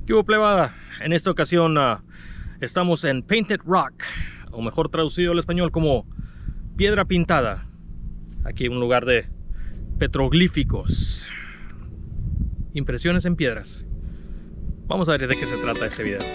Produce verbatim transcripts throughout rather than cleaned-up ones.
¿Qué hubo, plebada? En esta ocasión uh, estamos en Painted Rock, o mejor traducido al español como Piedra Pintada. Aquí un lugar de petroglíficos, impresiones en piedras. Vamos a ver de qué se trata este video.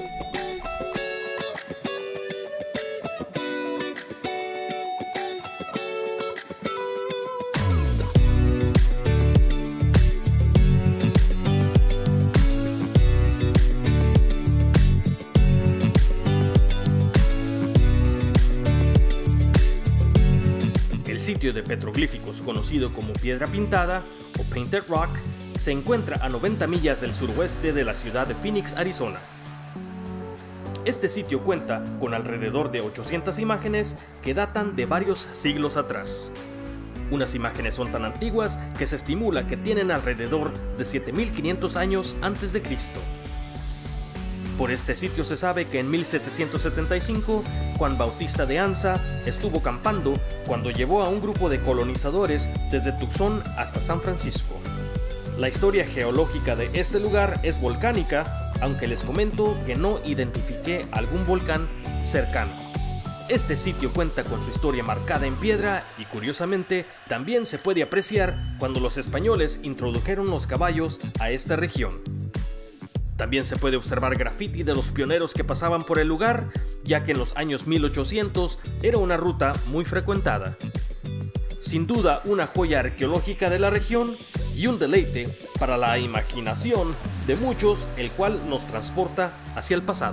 El sitio de petroglíficos conocido como Piedra Pintada o Painted Rock se encuentra a noventa millas del suroeste de la ciudad de Phoenix, Arizona. Este sitio cuenta con alrededor de ochocientas imágenes que datan de varios siglos atrás. Unas imágenes son tan antiguas que se estimula que tienen alrededor de siete mil quinientos años antes de Cristo. Por este sitio se sabe que en mil setecientos setenta y cinco, Juan Bautista de Anza estuvo campando cuando llevó a un grupo de colonizadores desde Tucson hasta San Francisco. La historia geológica de este lugar es volcánica, aunque les comento que no identifiqué algún volcán cercano. Este sitio cuenta con su historia marcada en piedra y, curiosamente, también se puede apreciar cuando los españoles introdujeron los caballos a esta región. También se puede observar graffiti de los pioneros que pasaban por el lugar, ya que en los años mil ochocientos era una ruta muy frecuentada. Sin duda, una joya arqueológica de la región y un deleite para la imaginación de muchos, el cual nos transporta hacia el pasado.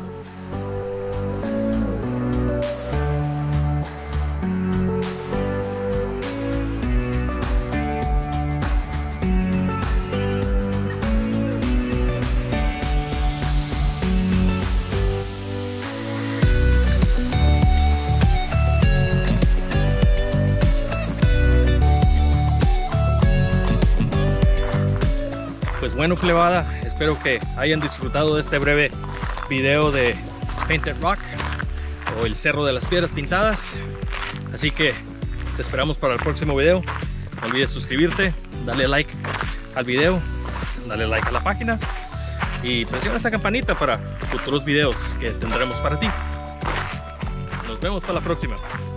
Pues bueno, plebada, espero que hayan disfrutado de este breve video de Painted Rock o el Cerro de las Piedras Pintadas. Así que te esperamos para el próximo video. No olvides suscribirte, darle like al video, darle like a la página y presiona esa campanita para futuros videos que tendremos para ti. Nos vemos para la próxima.